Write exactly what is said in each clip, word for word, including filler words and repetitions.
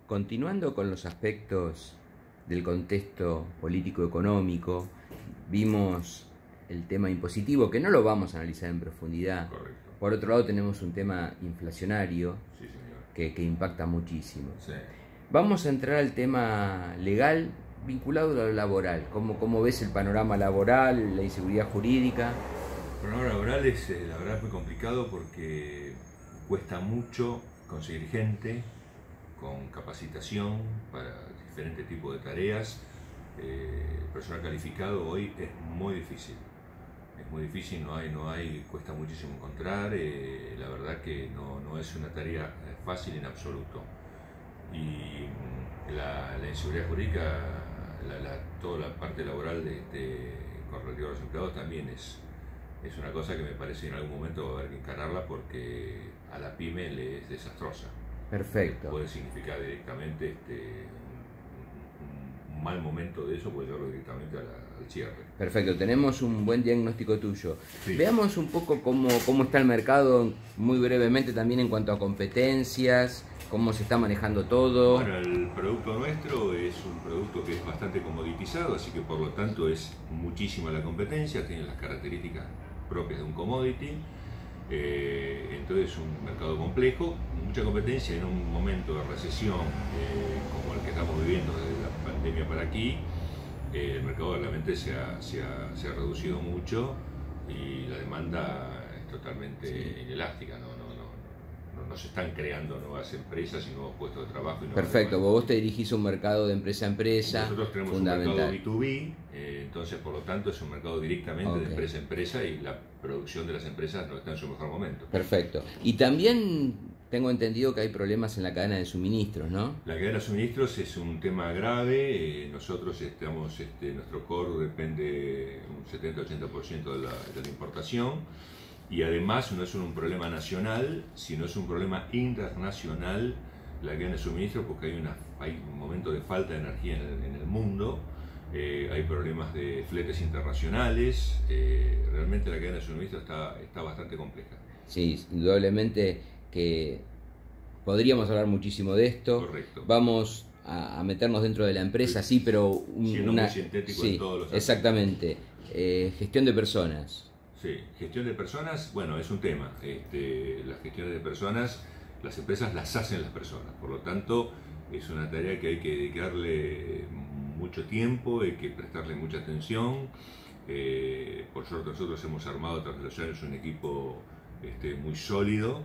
Continuando con los aspectos del contexto político-económico, vimos el tema impositivo, que no lo vamos a analizar en profundidad. Correcto. Por otro lado tenemos un tema inflacionario, Sí, señor. que, que impacta muchísimo. Sí. Vamos a entrar al tema legal vinculado a lo laboral. ¿Cómo, cómo ves el panorama laboral, la inseguridad jurídica? El panorama laboral es, eh, la verdad, muy complicado porque cuesta mucho conseguir gente con capacitación para diferentes tipos de tareas. Eh, personal calificado hoy es muy difícil. Es muy difícil, no hay, no hay, cuesta muchísimo encontrar. Eh, la verdad que no, no es una tarea fácil en absoluto. Y la, la inseguridad jurídica, la, la, toda la parte laboral de, de, con relativo a los empleados también es, es una cosa que me parece que en algún momento va a haber que encararla porque a la pyme le es desastrosa. Perfecto. Puede significar directamente este, un, un mal momento de eso, puede llevarlo directamente a la, al cierre. Perfecto, tenemos un buen diagnóstico tuyo. Sí. Veamos un poco cómo, cómo está el mercado, muy brevemente también en cuanto a competencias, cómo se está manejando todo. Bueno, el producto nuestro es un producto que es bastante comoditizado, así que por lo tanto es muchísima la competencia, tiene las características propias de un commodity. Eh, entonces es un mercado complejo, mucha competencia en un momento de recesión eh, como el que estamos viviendo desde la pandemia para aquí. Eh, el mercado realmente se ha, se, ha, se ha reducido mucho y la demanda es totalmente sí. inelástica, ¿no? No, no, no, no se están creando nuevas empresas y nuevos puestos de trabajo. Y Perfecto, vos te dirigís a un mercado de empresa a empresa. Nosotros tenemos un mercado B dos B, eh, entonces por lo tanto es un mercado directamente okay. de empresa a empresa y la producción de las empresas no está en su mejor momento. Perfecto. Y también tengo entendido que hay problemas en la cadena de suministros, ¿no? La cadena de suministros es un tema grave. Eh, nosotros estamos, este, nuestro core depende un setenta a ochenta por ciento de la, de la importación y además no es un problema nacional, sino es un problema internacional la cadena de suministros porque hay, una, hay un momento de falta de energía en el, en el mundo. Eh, hay problemas de fletes internacionales, eh, realmente la cadena de suministro está, está bastante compleja. Sí, indudablemente que podríamos hablar muchísimo de esto. Correcto. Vamos a, a meternos dentro de la empresa, sí, pero un, Siendo una... muy sintético sí, en todos los exactamente. Eh, gestión de personas. Sí, gestión de personas, bueno, es un tema. Este, las gestiones de personas, las empresas las hacen las personas, por lo tanto es una tarea que hay que dedicarle mucho tiempo, hay que prestarle mucha atención. Eh, por suerte nosotros hemos armado tras los años un equipo este, muy sólido,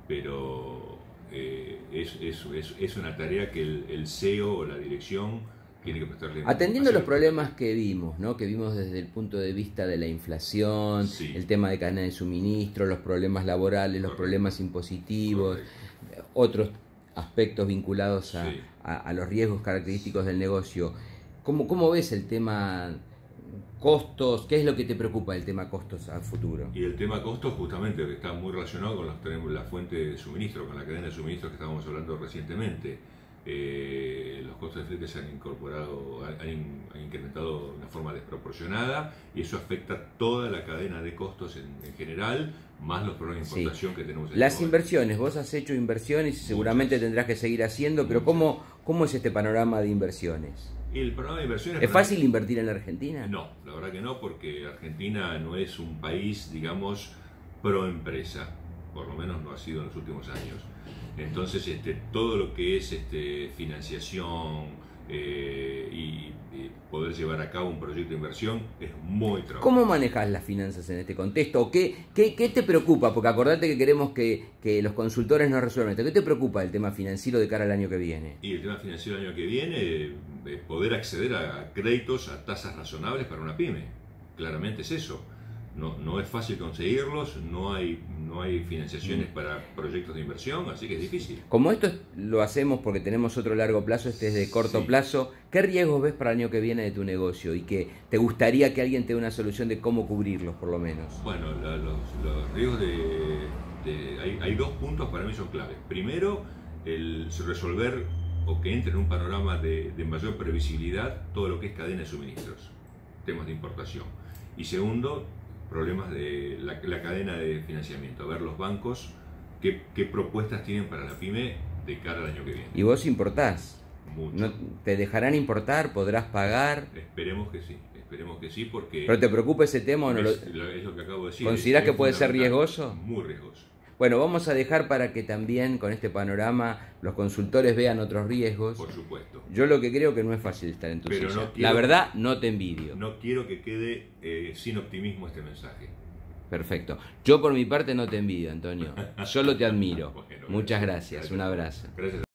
pero eh, es, es, es, es una tarea que el, el C E O o la dirección tiene que prestarle. Atendiendo los problemas que vimos, ¿no? que vimos desde el punto de vista de la inflación, sí. el tema de cadena de suministro, los problemas laborales, los Correcto. problemas impositivos, Correcto. otros aspectos vinculados a, sí. a, a los riesgos característicos del negocio. ¿Cómo, ¿Cómo ves el tema costos? ¿Qué es lo que te preocupa del tema costos a futuro? Y el tema costos justamente está muy relacionado con los, tenemos la fuente de suministro, con la cadena de suministro que estábamos hablando recientemente. Eh, los costos de flete se han incorporado, han, han incrementado de una forma desproporcionada y eso afecta toda la cadena de costos en, en general, más los problemas de importación sí. que tenemos. En Las este inversiones, vos has hecho inversiones y seguramente Muchas. tendrás que seguir haciendo, pero ¿cómo, cómo es este panorama de inversiones? El programa de inversiones... ¿Es fácil invertir en la Argentina? No, la verdad que no, porque Argentina no es un país, digamos, pro empresa, por lo menos no ha sido en los últimos años. Entonces, este, todo lo que es este, financiación eh, y, y poder llevar a cabo un proyecto de inversión es muy trabajoso. ¿Cómo manejas las finanzas en este contexto? ¿Qué, qué, qué te preocupa? Porque acordate que queremos que, que los consultores nos resuelvan esto. ¿Qué te preocupa el tema financiero de cara al año que viene? Y el tema financiero del año que viene es poder acceder a créditos a tasas razonables para una pyme. Claramente es eso. No, no es fácil conseguirlos, no hay, no hay financiaciones para proyectos de inversión, así que es difícil. Como esto lo hacemos porque tenemos otro largo plazo, este es de corto sí. plazo, ¿qué riesgos ves para el año que viene de tu negocio? Y que te gustaría que alguien te dé una solución de cómo cubrirlos, por lo menos. Bueno, la, los, los riesgos de... de hay, hay dos puntos para mí son claves. Primero, el resolver o que entre en un panorama de, de mayor previsibilidad todo lo que es cadena de suministros, temas de importación. Y segundo, problemas de la, la cadena de financiamiento, a ver los bancos qué, qué propuestas tienen para la pyme de cara al año que viene. ¿Y vos importás? Mucho. ¿No ¿Te dejarán importar? ¿Podrás pagar? Esperemos que sí, esperemos que sí, porque... ¿Pero te preocupa ese tema o no? es, Lo... es lo que acabo de decir. ¿Considerás es, que puede ser fundamental, riesgoso? Muy riesgoso. Bueno, vamos a dejar para que también con este panorama los consultores vean otros riesgos. Por supuesto. Yo lo que creo que no es fácil estar en tu Pero silla. no quiero- La verdad, no te envidio. No quiero que quede eh, sin optimismo este mensaje. Perfecto. Yo por mi parte no te envidio, Antonio. Solo te admiro. Bueno, Muchas gracias. gracias. Un abrazo. Gracias.